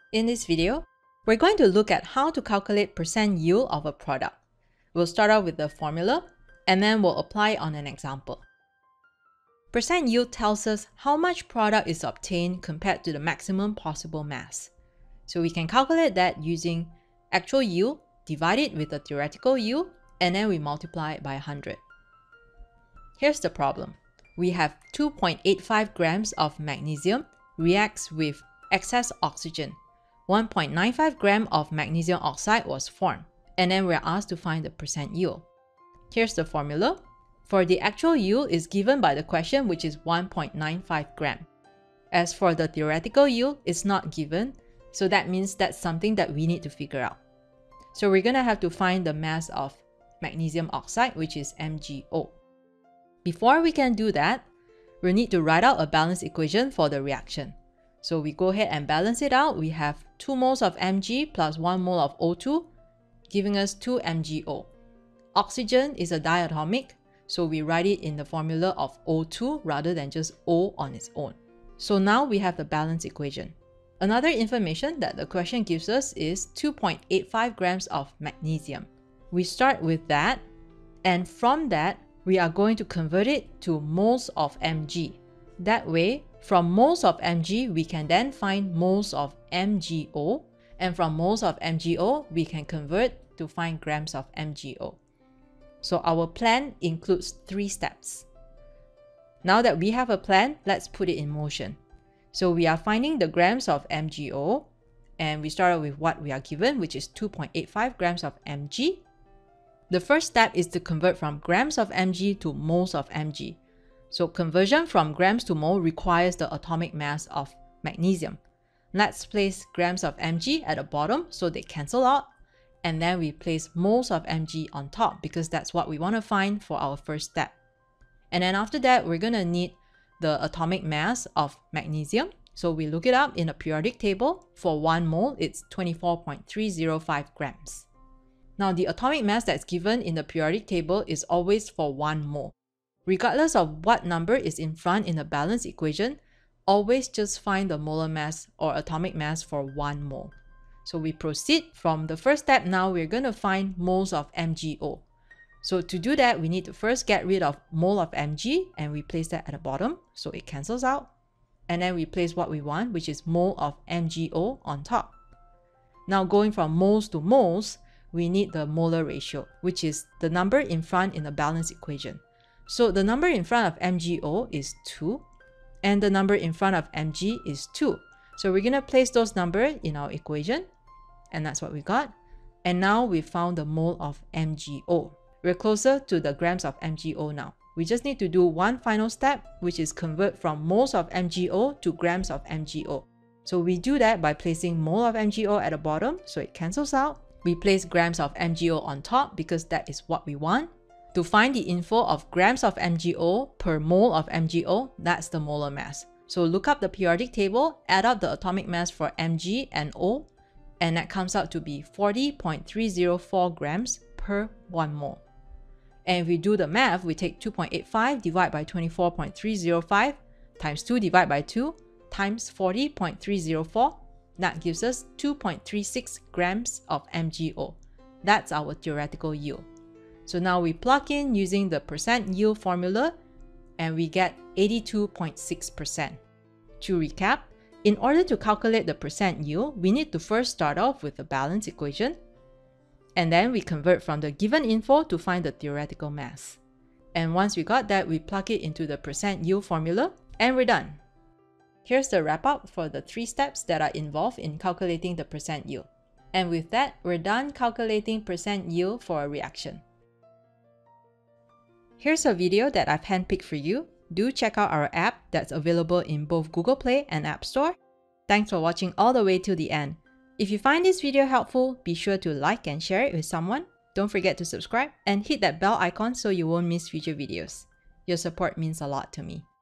In this video, we're going to look at how to calculate percent yield of a product. We'll start off with the formula, and then we'll apply it on an example. Percent yield tells us how much product is obtained compared to the maximum possible mass. So we can calculate that using actual yield, divide it with the theoretical yield, and then we multiply it by 100. Here's the problem. We have 2.85 grams of magnesium reacts with excess oxygen. 1.95 gram of magnesium oxide was formed, and then we're asked to find the percent yield. Here's the formula. For the actual yield is given by the question, which is 1.95 gram. As for the theoretical yield, it's not given, so that means that's something that we need to figure out. So we're gonna have to find the mass of magnesium oxide, which is MgO. Before we can do that, we need to write out a balance equation for the reaction. So we go ahead and balance it out. We have 2 moles of Mg plus 1 mole of O2, giving us 2 MgO. Oxygen is a diatomic, so we write it in the formula of O2 rather than just O on its own. So now we have the balance equation. Another information that the question gives us is 2.85 grams of magnesium. We start with that, and from that, we are going to convert it to moles of Mg. That way, from moles of Mg, we can then find moles of MgO, and from moles of MgO, we can convert to find grams of MgO. So our plan includes 3 steps. Now that we have a plan, let's put it in motion. So we are finding the grams of MgO, and we start with what we are given, which is 2.85 grams of Mg. The first step is to convert from grams of Mg to moles of Mg. So conversion from grams to mole requires the atomic mass of magnesium. Let's place grams of Mg at the bottom so they cancel out, and then we place moles of Mg on top because that's what we want to find for our first step. And then after that, we're going to need the atomic mass of magnesium. So we look it up in a periodic table. For 1 mole, it's 24.305 grams. Now the atomic mass that's given in the periodic table is always for 1 mole. Regardless of what number is in front in the balance equation, always just find the molar mass or atomic mass for 1 mole. So we proceed from the first step. Now we're going to find moles of MgO. So to do that, we need to first get rid of mole of Mg, and we place that at the bottom so it cancels out. And then we place what we want, which is mole of MgO on top. Now going from moles to moles, we need the molar ratio, which is the number in front in the balance equation. So the number in front of MgO is 2, and the number in front of Mg is 2. So we're going to place those numbers in our equation, and that's what we got. And now we found the mole of MgO. We're closer to the grams of MgO now. We just need to do one final step, which is convert from moles of MgO to grams of MgO. So we do that by placing mole of MgO at the bottom, so it cancels out. We place grams of MgO on top because that is what we want. To find the info of grams of MgO per mole of MgO, that's the molar mass. So look up the periodic table, add up the atomic mass for Mg and O, and that comes out to be 40.304 grams per 1 mole. And if we do the math, we take 2.85 divided by 24.305 times 2 divided by 2 times 40.304. That gives us 2.36 grams of MgO. That's our theoretical yield. So now we plug in using the percent yield formula, and we get 82.6%. To recap, in order to calculate the percent yield, we need to first start off with the balance equation, and then we convert from the given info to find the theoretical mass. And once we got that, we plug it into the percent yield formula, and we're done. Here's the wrap up for the 3 steps that are involved in calculating the percent yield. And with that, we're done calculating percent yield for a reaction. Here's a video that I've handpicked for you. Do check out our app that's available in both Google Play and App Store. Thanks for watching all the way till the end. If you find this video helpful, be sure to like and share it with someone. Don't forget to subscribe and hit that bell icon so you won't miss future videos. Your support means a lot to me.